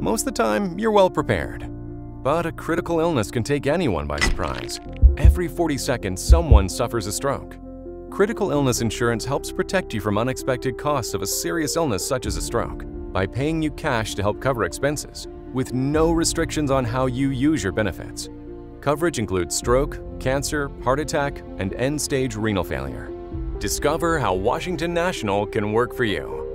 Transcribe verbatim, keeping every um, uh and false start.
most of the time you're well prepared. But a critical illness can take anyone by surprise. Every forty seconds, someone suffers a stroke. Critical illness insurance helps protect you from unexpected costs of a serious illness such as a stroke by paying you cash to help cover expenses, with no restrictions on how you use your benefits. Coverage includes stroke, cancer, heart attack, and end-stage renal failure. Discover how Washington National can work for you.